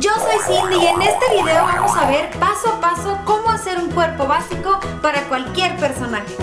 Yo soy Cindy y en este video vamos a ver paso a paso cómo hacer un cuerpo básico para cualquier personaje.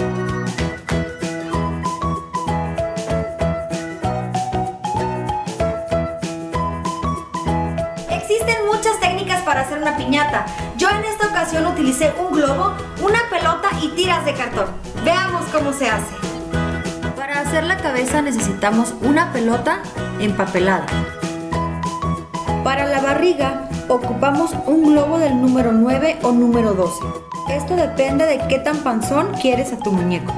Existen muchas técnicas para hacer una piñata. Yo en esta ocasión utilicé un globo, una pelota y tiras de cartón. Veamos cómo se hace. Para hacer la cabeza necesitamos una pelota empapelada. Para la barriga ocupamos un globo del número 9 o número 12. Esto depende de qué tan panzón quieres a tu muñeco.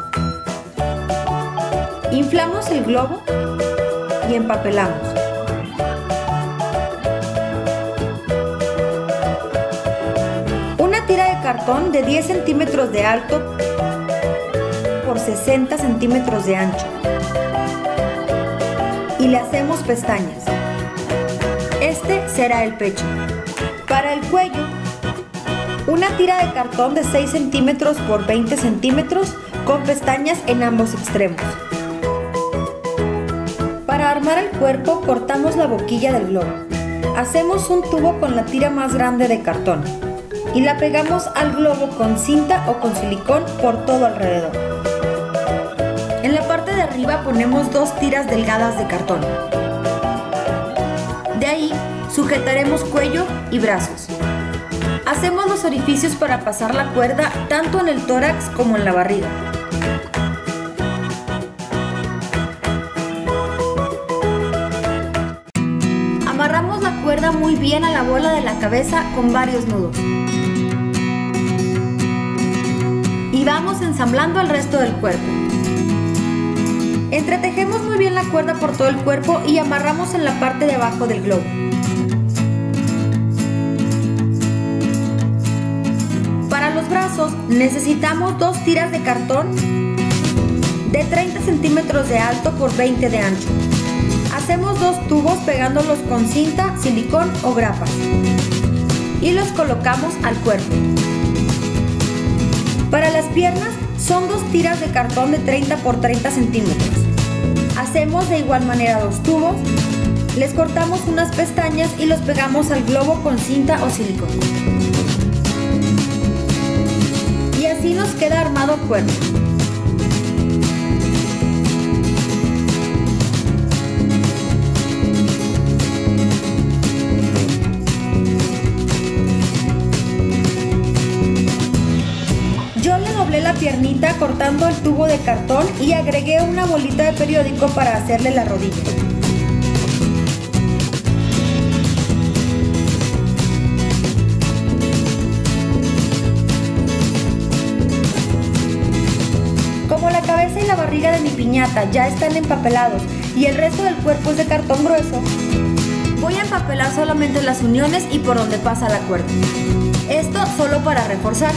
Inflamos el globo y empapelamos. Una tira de cartón de 10 centímetros de alto por 60 centímetros de ancho. Y le hacemos pestañas. Este será el pecho. Para el cuello, una tira de cartón de 6 centímetros por 20 centímetros con pestañas en ambos extremos. Para armar el cuerpo cortamos la boquilla del globo. Hacemos un tubo con la tira más grande de cartón y la pegamos al globo con cinta o con silicón por todo alrededor. En la parte de arriba ponemos 2 tiras delgadas de cartón. De ahí sujetaremos cuello y brazos. Hacemos los orificios para pasar la cuerda tanto en el tórax como en la barriga. Amarramos la cuerda muy bien a la bola de la cabeza con varios nudos. Y vamos ensamblando el resto del cuerpo. Entretejemos muy bien la cuerda por todo el cuerpo y amarramos en la parte de abajo del globo. Para los brazos necesitamos 2 tiras de cartón de 30 centímetros de alto por 20 de ancho. Hacemos 2 tubos pegándolos con cinta, silicón o grapa y los colocamos al cuerpo. Para las piernas son 2 tiras de cartón de 30 por 30 centímetros. Hacemos de igual manera 2 tubos, les cortamos unas pestañas y los pegamos al globo con cinta o silicón. Y así nos queda armado el cuerpo. Yo le doblé la piernita cortando el tubo de cartón y agregué una bolita de periódico para hacerle la rodilla. Como la cabeza y la barriga de mi piñata ya están empapelados y el resto del cuerpo es de cartón grueso, voy a empapelar solamente las uniones y por donde pasa la cuerda. Esto solo para reforzar.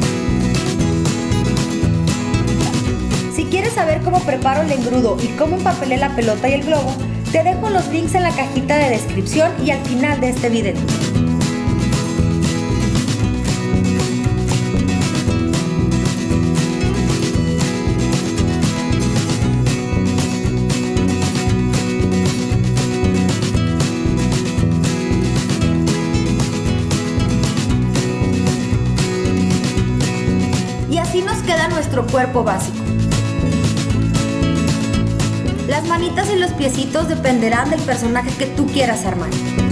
Si quieres saber cómo preparo el engrudo y cómo empapelé la pelota y el globo, te dejo los links en la cajita de descripción y al final de este video. Y así nos queda nuestro cuerpo básico. Las manitas y los piecitos dependerán del personaje que tú quieras armar.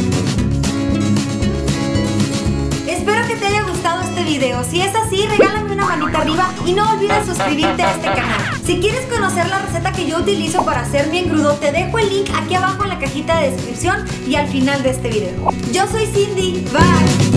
Espero que te haya gustado este video. Si es así, regálame una manita arriba y no olvides suscribirte a este canal. Si quieres conocer la receta que yo utilizo para hacer mi engrudo, te dejo el link aquí abajo en la cajita de descripción y al final de este video. Yo soy Cindy. Bye.